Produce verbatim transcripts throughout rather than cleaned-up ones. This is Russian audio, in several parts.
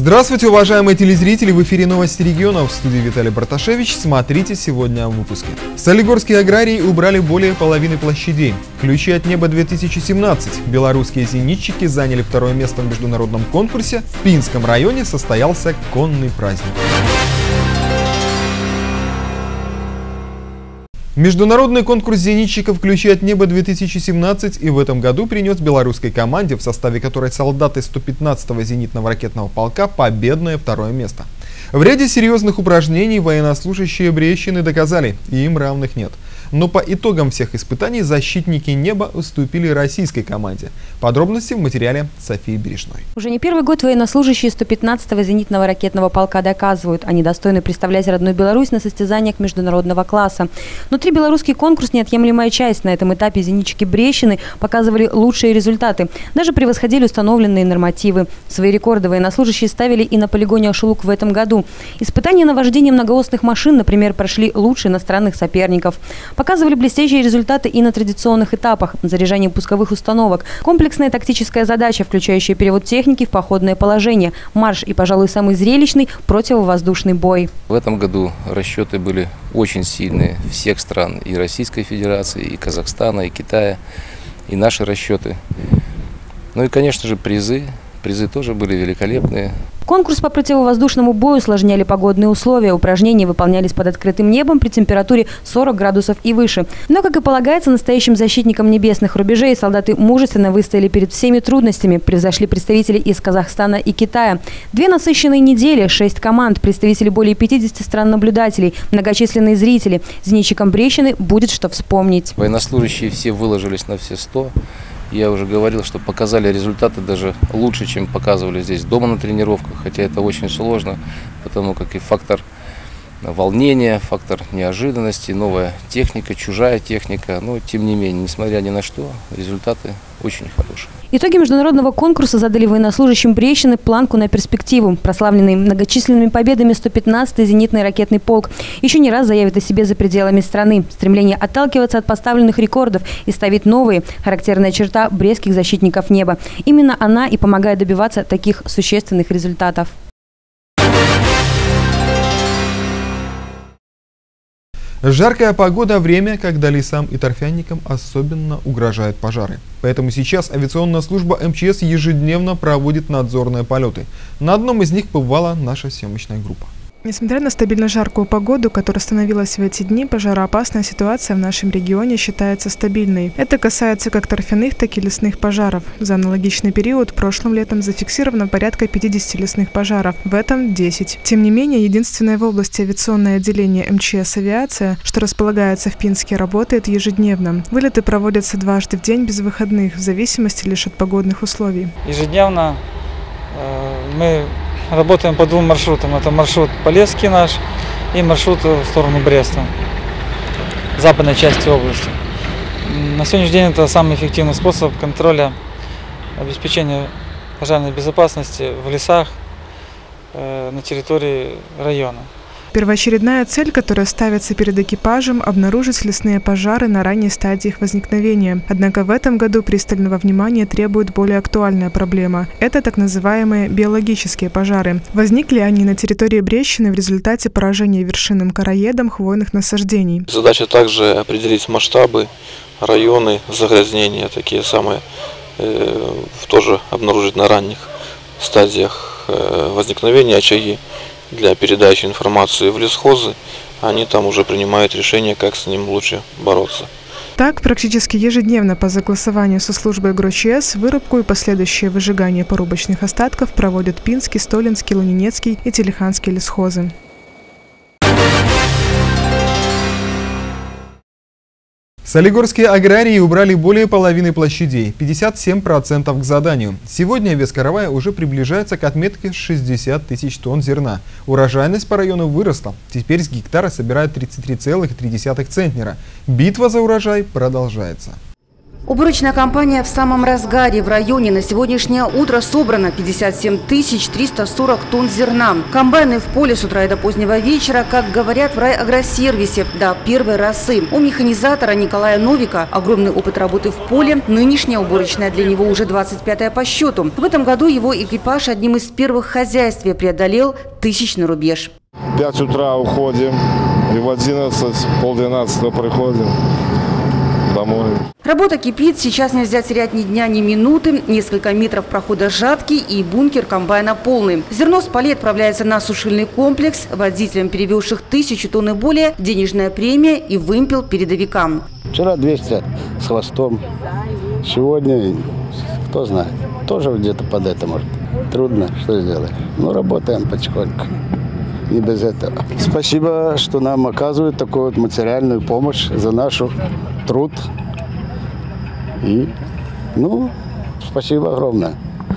Здравствуйте, уважаемые телезрители! В эфире новости региона. В студии Виталий Барташевич. Смотрите сегодня в выпуске. Солигорские аграрии убрали более половины площадей. Ключи от неба две тысячи семнадцать. Белорусские зенитчики заняли второе место в международном конкурсе. В Пинском районе состоялся конный праздник. Международный конкурс зенитчиков «Ключи от неба две тысячи семнадцать» и в этом году принес белорусской команде, в составе которой солдаты сто пятнадцатого зенитного ракетного полка, победное второе место. В ряде серьезных упражнений военнослужащие Брещины доказали, и им равных нет. Но по итогам всех испытаний защитники неба уступили российской команде. Подробности в материале Софии Бережной. Уже не первый год военнослужащие сто пятнадцатого зенитного ракетного полка доказывают, они достойны представлять родную Беларусь на состязаниях международного класса. Внутри белорусский конкурс – неотъемлемая часть. На этом этапе зенитчики Брещины показывали лучшие результаты, даже превосходили установленные нормативы. Свои рекорды военнослужащие ставили и на полигоне Ашулук в этом году. Испытания на вождение многоосных машин, например, прошли лучше иностранных соперников. Показывали блестящие результаты и на традиционных этапах – заряжание пусковых установок, комплексная тактическая задача, включающая перевод техники в походное положение, марш и, пожалуй, самый зрелищный – противовоздушный бой. В этом году расчеты были очень сильные всех стран, и Российской Федерации, и Казахстана, и Китая, и наши расчеты. Ну и, конечно же, призы. Призы тоже были великолепные. Конкурс по противовоздушному бою усложняли погодные условия. Упражнения выполнялись под открытым небом при температуре сорок градусов и выше. Но, как и полагается настоящим защитникам небесных рубежей, солдаты мужественно выстояли перед всеми трудностями. Превзошли представители из Казахстана и Китая. Две насыщенные недели, шесть команд, представители более пятидесяти стран наблюдателей, многочисленные зрители. Зенитчикам Брещины будет что вспомнить. Военнослужащие все выложились на все сто. Я уже говорил, что показали результаты даже лучше, чем показывали здесь дома на тренировках, хотя это очень сложно, потому как и фактор волнения, фактор неожиданности, новая техника, чужая техника, но тем не менее, несмотря ни на что, результаты очень хорошие. Итоги международного конкурса задали военнослужащим Брещины планку на перспективу. Прославленный многочисленными победами сто пятнадцатый зенитный ракетный полк еще не раз заявит о себе за пределами страны. Стремление отталкиваться от поставленных рекордов и ставить новые – характерная черта брестских защитников неба. Именно она и помогает добиваться таких существенных результатов. Жаркая погода – время, когда лесам и торфяникам особенно угрожают пожары. Поэтому сейчас авиационная служба эм че эс ежедневно проводит надзорные полеты. На одном из них побывала наша съемочная группа. Несмотря на стабильно жаркую погоду, которая становилась в эти дни, пожароопасная ситуация в нашем регионе считается стабильной. Это касается как торфяных, так и лесных пожаров. За аналогичный период прошлым летом зафиксировано порядка пятидесяти лесных пожаров, в этом десять. Тем не менее, единственное в области авиационное отделение эм че эс «Авиация», что располагается в Пинске, работает ежедневно. Вылеты проводятся дважды в день без выходных, в зависимости лишь от погодных условий. Ежедневно э, мы работаем по двум маршрутам. Это маршрут Полесский наш и маршрут в сторону Бреста, западной части области. На сегодняшний день это самый эффективный способ контроля, обеспечения пожарной безопасности в лесах э, на территории района. Первоочередная цель, которая ставится перед экипажем – обнаружить лесные пожары на ранней стадии их возникновения. Однако в этом году пристального внимания требует более актуальная проблема – это так называемые биологические пожары. Возникли они на территории Брещины в результате поражения вершинным короедом хвойных насаждений. Задача также определить масштабы, районы загрязнения, такие самые, э, тоже обнаружить на ранних стадиях э, возникновения очаги. Для передачи информации в лесхозы, они там уже принимают решение, как с ним лучше бороться. Так, практически ежедневно по согласованию со службой ГРОЧС вырубку и последующее выжигание порубочных остатков проводят Пинский, Столинский, Лунинецкий и Телиханский лесхозы. Солигорские аграрии убрали более половины площадей, пятьдесят семь процентов к заданию. Сегодня Вескаровая уже приближается к отметке шестьдесят тысяч тонн зерна. Урожайность по району выросла. Теперь с гектара собирают тридцать три целых три десятых центнера. Битва за урожай продолжается. Уборочная кампания в самом разгаре. В районе на сегодняшнее утро собрано пятьдесят семь тысяч триста сорок тонн зерна. Комбайны в поле с утра и до позднего вечера, как говорят в райагросервисе, до первой росы. У механизатора Николая Новика огромный опыт работы в поле. Нынешняя уборочная для него уже двадцать пятая по счету. В этом году его экипаж одним из первых в хозяйстве преодолел тысячный рубеж. В пять утра уходим и в одиннадцать, полдвенадцатого приходим домой. Работа кипит, сейчас нельзя терять ни дня, ни минуты. Несколько метров прохода жатки и бункер комбайна полный. Зерно с полей отправляется на сушильный комплекс. Водителям, перевезших тысячу тонн и более, денежная премия и вымпел передовикам. Вчера двести с хвостом, сегодня, кто знает, тоже где-то под это может. Трудно, что сделать. Но работаем потихоньку. Не без этого. Спасибо, что нам оказывают такую вот материальную помощь за наш труд. И, ну, спасибо огромное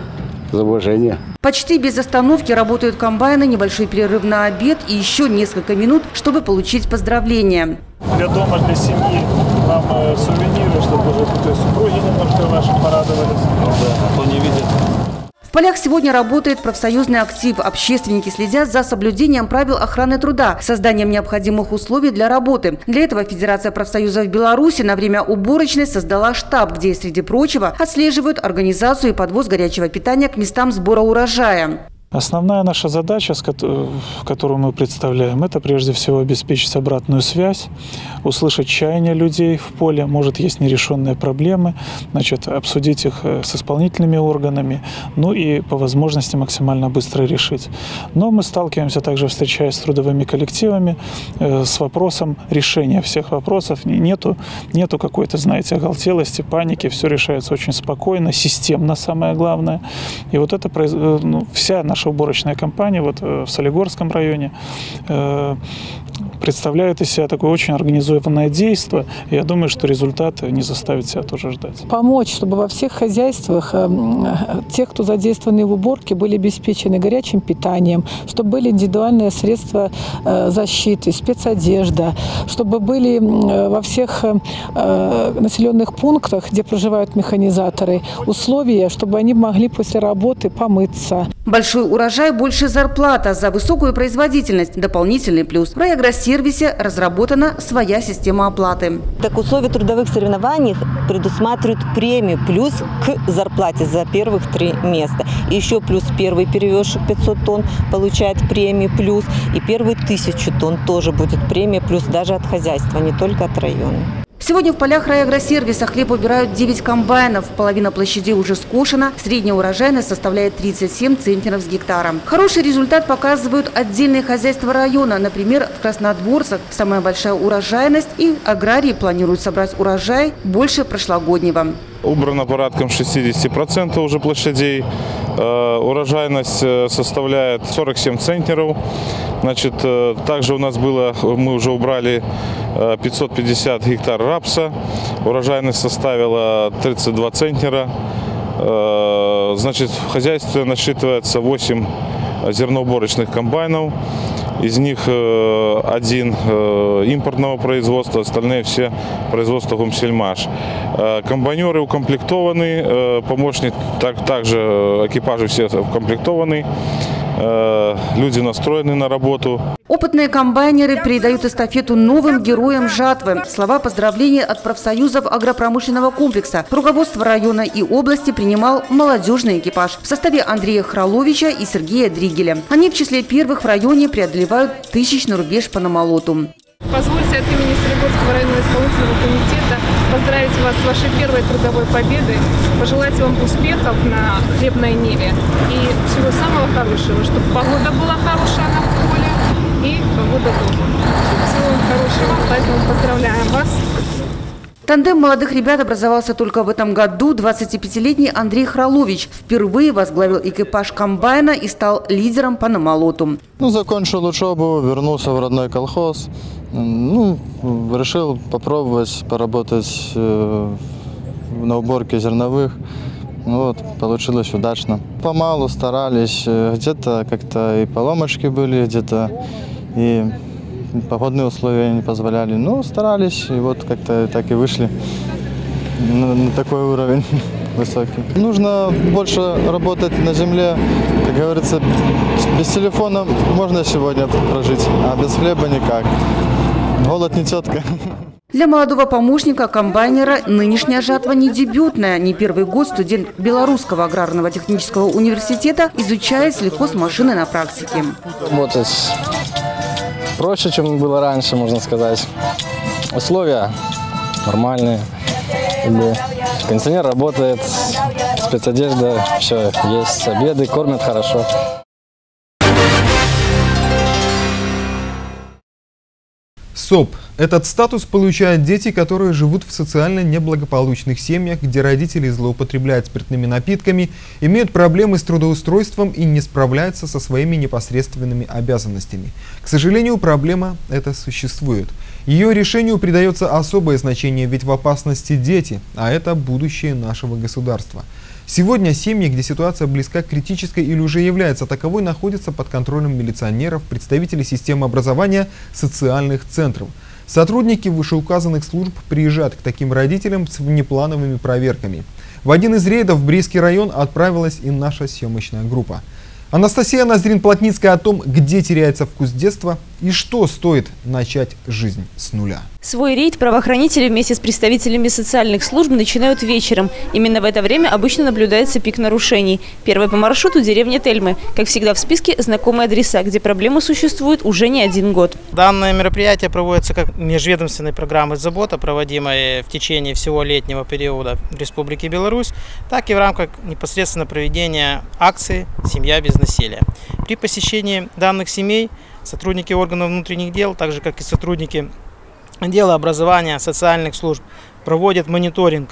за уважение. Почти без остановки работают комбайны, небольшой перерыв на обед и еще несколько минут, чтобы получить поздравления. Для дома, для семьи нам э, сувениры, чтобы уже то есть, супруги немножко ваши порадовались. Да, кто не видит. В полях сегодня работает профсоюзный актив. Общественники следят за соблюдением правил охраны труда, созданием необходимых условий для работы. Для этого Федерация профсоюзов Беларуси на время уборочной создала штаб, где, среди прочего, отслеживают организацию и подвоз горячего питания к местам сбора урожая. Основная наша задача, которую мы представляем, это прежде всего обеспечить обратную связь, услышать чаяния людей в поле, может есть нерешенные проблемы, значит, обсудить их с исполнительными органами, ну и по возможности максимально быстро решить. Но мы сталкиваемся также, встречаясь с трудовыми коллективами, с вопросом решения всех вопросов. Нету, нету какой-то, знаете, оголтелости, паники, все решается очень спокойно, системно, самое главное. И вот это, ну, вся наша Наша уборочная компания вот в Солигорском районе э, представляет из себя такое очень организованное действие. И я думаю, что результат не заставит себя тоже ждать. Помочь, чтобы во всех хозяйствах э, те, кто задействованы в уборке, были обеспечены горячим питанием, чтобы были индивидуальные средства э, защиты, спецодежда, чтобы были э, во всех э, населенных пунктах, где проживают механизаторы, условия, чтобы они могли после работы помыться. Большой урожай – больше зарплата, за высокую производительность – дополнительный плюс. В райагросервисе разработана своя система оплаты. Так, условия трудовых соревнований предусматривают премию плюс к зарплате за первых три места. И еще плюс первый перевезший пятьсот тонн получает премию плюс. И первый тысячу тонн тоже будет премия плюс даже от хозяйства, не только от района. Сегодня в полях райагросервиса хлеб убирают девять комбайнов. Половина площадей уже скошена. Средняя урожайность составляет тридцать семь центнеров с гектара. Хороший результат показывают отдельные хозяйства района. Например, в Краснодворцах самая большая урожайность, и аграрии планируют собрать урожай больше прошлогоднего. Убрано порядком шестидесяти процентов уже площадей. Урожайность составляет сорок семь центнеров. Значит, также у нас было, мы уже убрали пятьсот пятьдесят гектар рапса. Урожайность составила тридцать два центнера. Значит, в хозяйстве насчитывается восемь зерноуборочных комбайнов. Из них один импортного производства, остальные все производства Гумсельмаш. Комбайнеры укомплектованы, помощник, так, также экипажи все укомплектованы, люди настроены на работу. Опытные комбайнеры передают эстафету новым героям жатвы. Слова поздравления от профсоюзов агропромышленного комплекса. Руководство района и области принимал молодежный экипаж в составе Андрея Храловича и Сергея Дригеля. Они в числе первых в районе преодолевают тысячный рубеж по намолоту. Позвольте от имени Солигорского районного исполнительного комитета поздравить вас с вашей первой трудовой победой, пожелать вам успехов на хлебной ниве и всего самого хорошего, чтобы погода была хорошая на поле и погода тоже. Всего вам хорошего, поэтому поздравляем вас. Тандем молодых ребят образовался только в этом году. двадцатипятилетний Андрей Хралович впервые возглавил экипаж комбайна и стал лидером по намолоту. Ну, закончил учебу, вернулся в родной колхоз. Ну, решил попробовать поработать э, на уборке зерновых. Ну, вот, получилось удачно. Помалу старались, где-то как-то и поломочки были, где-то и погодные условия не позволяли. Ну, старались, и вот как-то так и вышли. на, на такой уровень высокий. Нужно больше работать на земле. Как говорится, без телефона можно сегодня прожить, а без хлеба никак. Голод не тетка. Для молодого помощника комбайнера нынешняя жатва не дебютная. Не первый год студент Белорусского аграрного технического университета изучает сельхозмашины на практике. Работать проще, чем было раньше, можно сказать. Условия нормальные. Кондиционер работает, спецодежда, все есть, обеды, кормят хорошо. СОП. Этот статус получают дети, которые живут в социально неблагополучных семьях, где родители злоупотребляют спиртными напитками, имеют проблемы с трудоустройством и не справляются со своими непосредственными обязанностями. К сожалению, проблема эта существует. Ее решению придается особое значение, ведь в опасности дети, а это будущее нашего государства. Сегодня семьи, где ситуация близка к критической или уже является таковой, находятся под контролем милиционеров, представителей системы образования, социальных центров. Сотрудники вышеуказанных служб приезжают к таким родителям с внеплановыми проверками. В один из рейдов в Брестский район отправилась и наша съемочная группа. Анастасия Ноздрин-Плотницкая о том, где теряется вкус детства и что стоит начать жизнь с нуля. Свой рейд правоохранители вместе с представителями социальных служб начинают вечером. Именно в это время обычно наблюдается пик нарушений. Первый по маршруту – деревня Тельмы. Как всегда в списке знакомые адреса, где проблемы существуют уже не один год. Данное мероприятие проводится как межведомственной программой забота, проводимой в течение всего летнего периода в Республике Беларусь, так и в рамках непосредственно проведения акции «Семья без насилия». При посещении данных семей сотрудники органов внутренних дел, так же как и сотрудники отдела образования, социальных служб, проводят мониторинг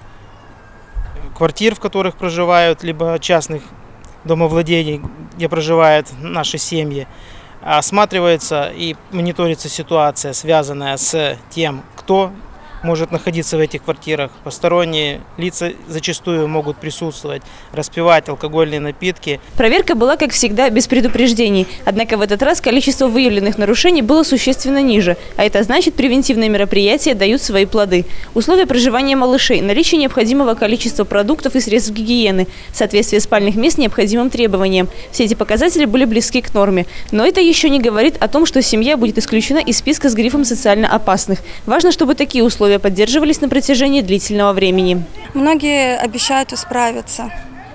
квартир, в которых проживают, либо частных домовладений, где проживают наши семьи. Осматривается и мониторится ситуация, связанная с тем, кто может находиться в этих квартирах. Посторонние лица зачастую могут присутствовать, распивать алкогольные напитки. Проверка была, как всегда, без предупреждений. Однако в этот раз количество выявленных нарушений было существенно ниже. А это значит, превентивные мероприятия дают свои плоды. Условия проживания малышей, наличие необходимого количества продуктов и средств гигиены, соответствие спальных мест необходимым требованиям. Все эти показатели были близки к норме. Но это еще не говорит о том, что семья будет исключена из списка с грифом социально опасных. Важно, чтобы такие условия поддерживались на протяжении длительного времени. Многие обещают исправиться.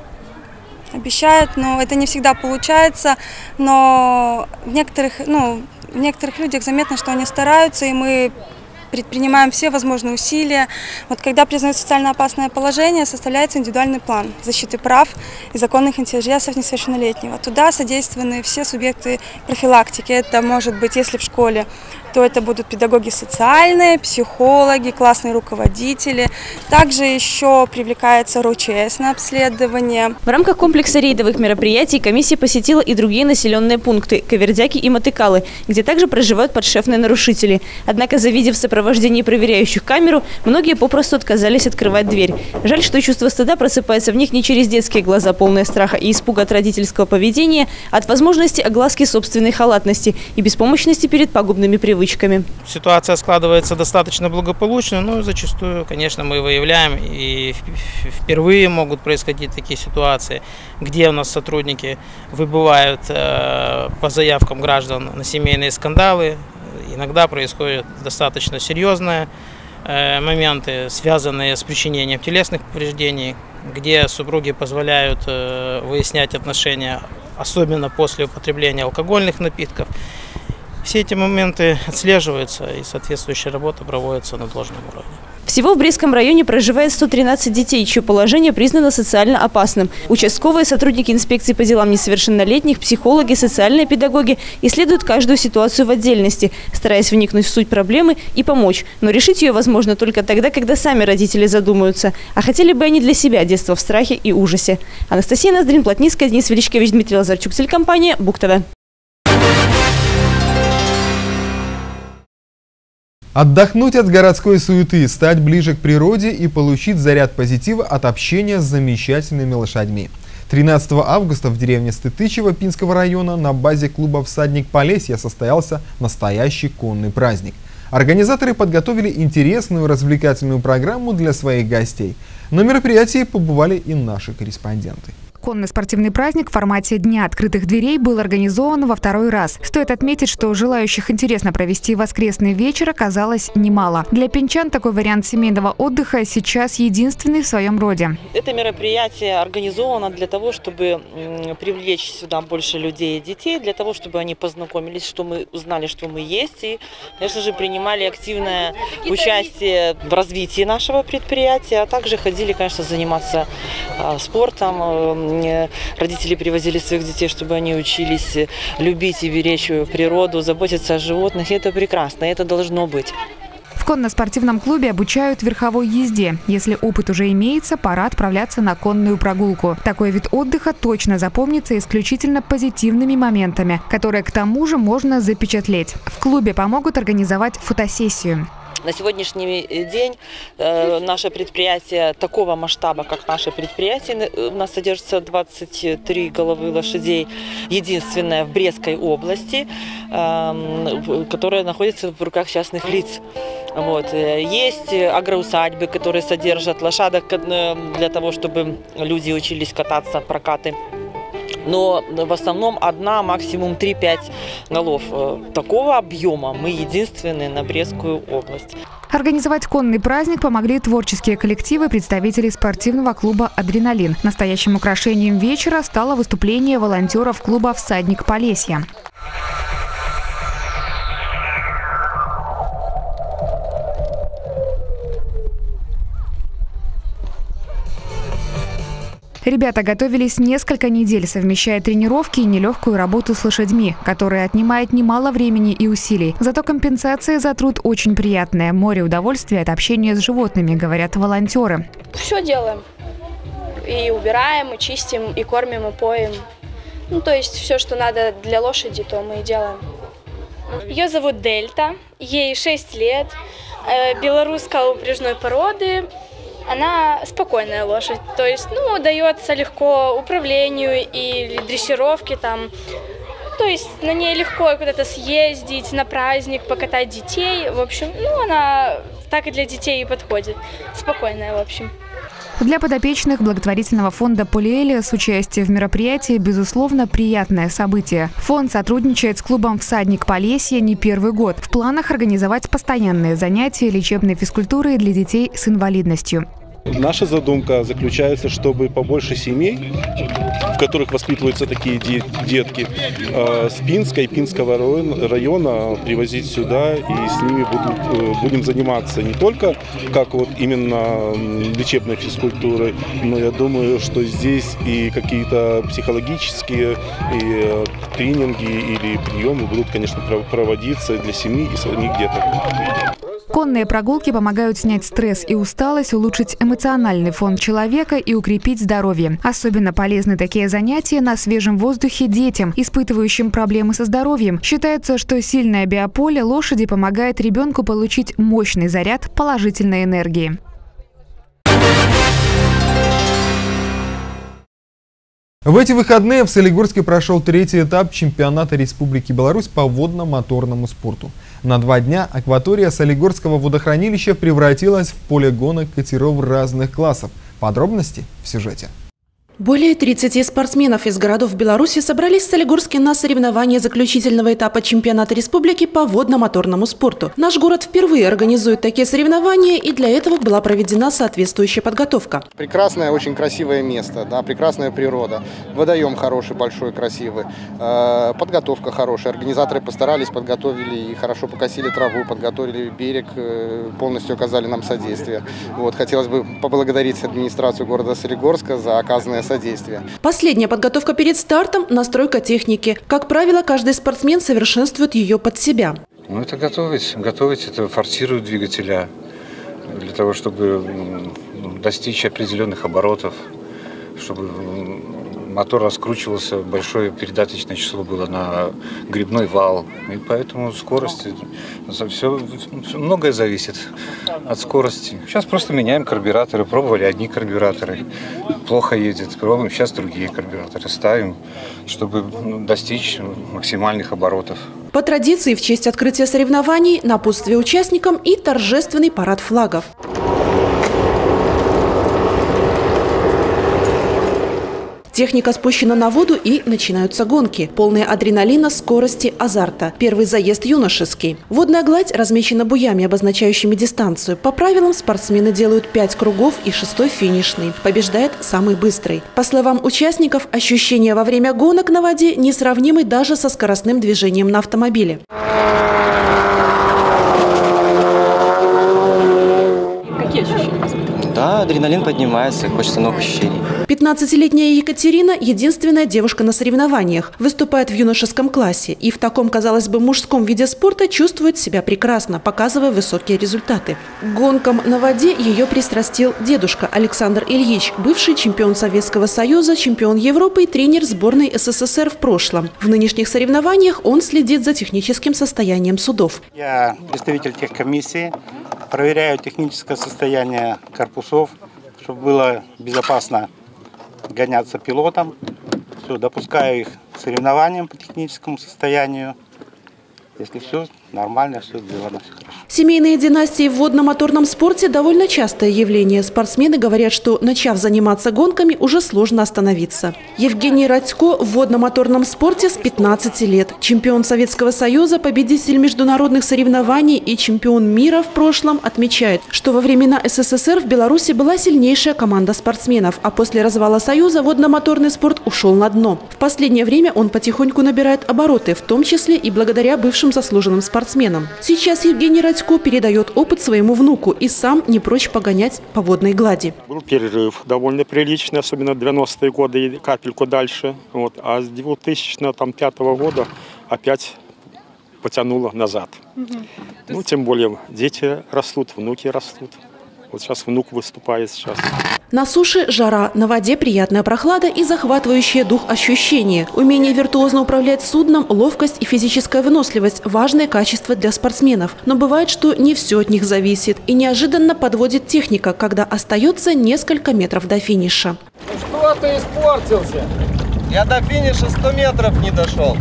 Обещают, но это не всегда получается. Но в некоторых, ну, в некоторых людях заметно, что они стараются, и мы предпринимаем все возможные усилия. Вот когда признают социально опасное положение, составляется индивидуальный план защиты прав и законных интересов несовершеннолетнего. Туда содействованы все субъекты профилактики. Это может быть, если в школе, то это будут педагоги социальные, психологи, классные руководители. Также еще привлекается РОЧС на обследование. В рамках комплекса рейдовых мероприятий комиссия посетила и другие населенные пункты – Кавердяки и Мотыкалы, где также проживают подшефные нарушители. Однако, завидев в сопровождении проверяющих камеру, многие попросту отказались открывать дверь. Жаль, что чувство стыда просыпается в них не через детские глаза, полные страха и испуга от родительского поведения, а от возможности огласки собственной халатности и беспомощности перед пагубными привычками. Ситуация складывается достаточно благополучно, но зачастую, конечно, мы выявляем, и впервые могут происходить такие ситуации, где у нас сотрудники выбывают э, по заявкам граждан на семейные скандалы. Иногда происходят достаточно серьезные э, моменты, связанные с причинением телесных повреждений, где супруги позволяют э, выяснять отношения, особенно после употребления алкогольных напитков. Все эти моменты отслеживаются, и соответствующая работа проводится на должном уровне. Всего в Брестском районе проживает сто тринадцать детей, чье положение признано социально опасным. Участковые, сотрудники инспекции по делам несовершеннолетних, психологи, социальные педагоги исследуют каждую ситуацию в отдельности, стараясь вникнуть в суть проблемы и помочь. Но решить ее возможно только тогда, когда сами родители задумаются. А хотели бы они для себя детство в страхе и ужасе. Анастасия Ноздрин-Плотницкая, Денис Величкевич, Дмитрий Лазарчук, телекомпания БУК-ТВ. Отдохнуть от городской суеты, стать ближе к природе и получить заряд позитива от общения с замечательными лошадьми. тринадцатого августа в деревне Стытычево Пинского района на базе клуба «Всадник Полесья» состоялся настоящий конный праздник. Организаторы подготовили интересную развлекательную программу для своих гостей. На мероприятии побывали и наши корреспонденты. Конно-спортивный праздник в формате Дня открытых дверей был организован во второй раз. Стоит отметить, что желающих интересно провести воскресный вечер оказалось немало. Для пенчан такой вариант семейного отдыха сейчас единственный в своем роде. Это мероприятие организовано для того, чтобы привлечь сюда больше людей и детей, для того, чтобы они познакомились, что мы узнали, что мы есть, и, конечно же, принимали активное участие в развитии нашего предприятия, а также ходили, конечно, заниматься спортом. Родители привозили своих детей, чтобы они учились любить и беречь природу, заботиться о животных. И это прекрасно, это должно быть. В конно-спортивном клубе обучают верховой езде. Если опыт уже имеется, пора отправляться на конную прогулку. Такой вид отдыха точно запомнится исключительно позитивными моментами, которые к тому же можно запечатлеть. В клубе помогут организовать фотосессию. На сегодняшний день э, наше предприятие такого масштаба, как наше предприятие, у нас содержится двадцать три головы лошадей, единственное в Брестской области, э, которая находится в руках частных лиц. Вот. Есть агроусадьбы, которые содержат лошадок для того, чтобы люди учились кататься, прокаты. Но в основном одна, максимум три-пять голов. Такого объема мы единственные на Брестскую область. Организовать конный праздник помогли творческие коллективы представителей спортивного клуба «Адреналин». Настоящим украшением вечера стало выступление волонтеров клуба «Всадник Полесья». Ребята готовились несколько недель, совмещая тренировки и нелегкую работу с лошадьми, которая отнимает немало времени и усилий. Зато компенсация за труд очень приятная. Море удовольствия от общения с животными, говорят волонтеры. Все делаем. И убираем, и чистим, и кормим, и поем. Ну, то есть все, что надо для лошади, то мы и делаем. Ее зовут Дельта, ей шесть лет, белорусской упряжной породы. Она спокойная лошадь, то есть, ну, дается легко управлению и дрессировке там. То есть на ней легко куда-то съездить, на праздник, покатать детей. В общем, ну, она так и для детей и подходит. Спокойная, в общем. Для подопечных благотворительного фонда «Полиэлиас» участие в мероприятии, безусловно, приятное событие. Фонд сотрудничает с клубом «Всадник Полесья» не первый год. В планах организовать постоянные занятия лечебной физкультуры для детей с инвалидностью. Наша задумка заключается, чтобы побольше семей, в которых воспитываются такие детки, с Пинска и Пинского района привозить сюда, и с ними будут, будем заниматься не только как вот именно лечебной физкультурой, но я думаю, что здесь и какие-то психологические и тренинги или приемы будут, конечно, проводиться для семьи и самих деток. Конные прогулки помогают снять стресс и усталость, улучшить эмоциональный фон человека и укрепить здоровье. Особенно полезны такие занятия на свежем воздухе детям, испытывающим проблемы со здоровьем. Считается, что сильное биополе лошади помогает ребенку получить мощный заряд положительной энергии. В эти выходные в Солигорске прошел третий этап чемпионата Республики Беларусь по водно-моторному спорту. На два дня акватория Солигорского водохранилища превратилась в поле гонок катеров разных классов. Подробности в сюжете. Более тридцати спортсменов из городов Беларуси собрались в Солигорске на соревнования заключительного этапа чемпионата республики по водно-моторному спорту. Наш город впервые организует такие соревнования, и для этого была проведена соответствующая подготовка. Прекрасное, очень красивое место, да, прекрасная природа, водоем хороший, большой, красивый, э, подготовка хорошая. Организаторы постарались, подготовили и хорошо покосили траву, подготовили берег, э, полностью оказали нам содействие. Вот, хотелось бы поблагодарить администрацию города Солигорска за оказанное содействие. Последняя подготовка перед стартом – настройка техники. Как правило, каждый спортсмен совершенствует ее под себя. Ну, это готовить. Готовить – это форсировать двигателя для того, чтобы достичь определенных оборотов, чтобы мотор раскручивался, большое передаточное число было на гребной вал. И поэтому скорость, все, многое зависит от скорости. Сейчас просто меняем карбюраторы, пробовали одни карбюраторы. плохо едет. Пробуем сейчас другие карбюраторы ставим, чтобы достичь максимальных оборотов. По традиции, в честь открытия соревнований, напутствие участникам и торжественный парад флагов. Техника спущена на воду и начинаются гонки. Полные адреналина, скорости, азарта. Первый заезд юношеский. Водная гладь размечена буями, обозначающими дистанцию. По правилам спортсмены делают пять кругов и шестой финишный. Побеждает самый быстрый. По словам участников, ощущения во время гонок на воде несравнимы даже со скоростным движением на автомобиле. Какие ощущения? Да, адреналин поднимается, хочется новых ощущений. пятнадцатилетняя Екатерина – единственная девушка на соревнованиях. Выступает в юношеском классе. И в таком, казалось бы, мужском виде спорта чувствует себя прекрасно, показывая высокие результаты. К гонкам на воде ее пристрастил дедушка Александр Ильич, бывший чемпион Советского Союза, чемпион Европы и тренер сборной СССР в прошлом. В нынешних соревнованиях он следит за техническим состоянием судов. Я представитель техкомиссии, проверяю техническое состояние корпусов, чтобы было безопасно гоняться пилотом. Все, допускаю их к соревнованиям по техническому состоянию. Если все нормально, все сделано, все хорошо. Семейные династии в водно-моторном спорте довольно частое явление. Спортсмены говорят, что, начав заниматься гонками, уже сложно остановиться. Евгений Радько в водно-моторном спорте с пятнадцати лет. Чемпион Советского Союза, победитель международных соревнований и чемпион мира в прошлом отмечает, что во времена СССР в Беларуси была сильнейшая команда спортсменов, а после развала Союза водно-моторный спорт ушел на дно. В последнее время он потихоньку набирает обороты, в том числе и благодаря бывшим заслуженным спортсменам. Сейчас Евгений Радько передает опыт своему внуку и сам не прочь погонять по водной глади. Был перерыв довольно приличный, особенно девяностые годы и капельку дальше. Вот. А с две тысячи пятого года опять потянуло назад. Угу. Ну, тем более дети растут, внуки растут. Вот сейчас внук выступает сейчас. На суше жара, на воде приятная прохлада и захватывающее дух ощущения. Умение виртуозно управлять судном, ловкость и физическая выносливость – важные качества для спортсменов. Но бывает, что не все от них зависит. И неожиданно подводит техника, когда остается несколько метров до финиша. Ну что ты испортился? Я до финиша сто метров не дошел.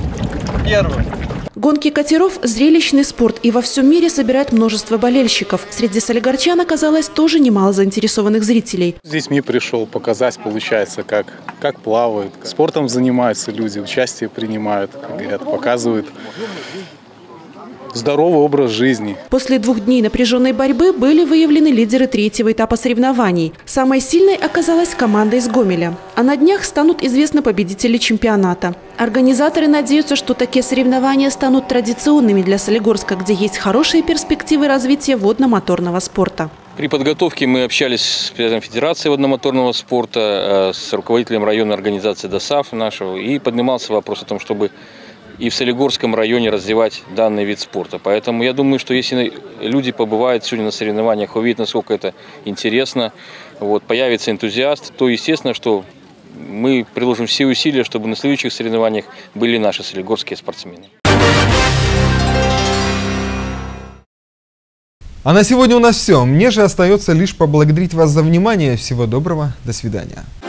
Первым. Гонки катеров – зрелищный спорт и во всем мире собирает множество болельщиков. Среди солигорчан оказалось тоже немало заинтересованных зрителей. С детьми пришел показать, получается, как, как плавают. Спортом занимаются люди, участие принимают, как говорят, показывают здоровый образ жизни. После двух дней напряженной борьбы были выявлены лидеры третьего этапа соревнований. Самой сильной оказалась команда из Гомеля. А на днях станут известны победители чемпионата. Организаторы надеются, что такие соревнования станут традиционными для Солигорска, где есть хорошие перспективы развития водно-моторного спорта. При подготовке мы общались с президентом Федерации водно-моторного спорта, с руководителем районной организации ДОСАФ нашего, и поднимался вопрос о том, чтобы и в Солигорском районе развивать данный вид спорта. Поэтому я думаю, что если люди побывают сегодня на соревнованиях, увидят, насколько это интересно, вот, появится энтузиаст, то естественно, что мы приложим все усилия, чтобы на следующих соревнованиях были наши солигорские спортсмены. А на сегодня у нас все. Мне же остается лишь поблагодарить вас за внимание. Всего доброго. До свидания.